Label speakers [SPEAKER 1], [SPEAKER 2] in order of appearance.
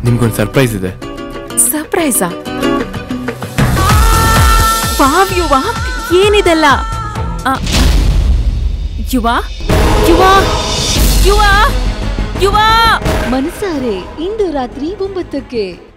[SPEAKER 1] ನಿಮ್ಗೊಂದು ಸರ್ಪ್ರೈಸ್ ಇದೆ.
[SPEAKER 2] ಸರ್ಪ್ರೈಸಾ? ವಾವ್ ಯುವ, ಏನಿದೆಲ್ಲ? ಯುವ ಯುವ ಯುವ ಯುವ
[SPEAKER 3] ಮನಸಾರೆ ಇಂದು ರಾತ್ರಿ 9ಕ್ಕೆ.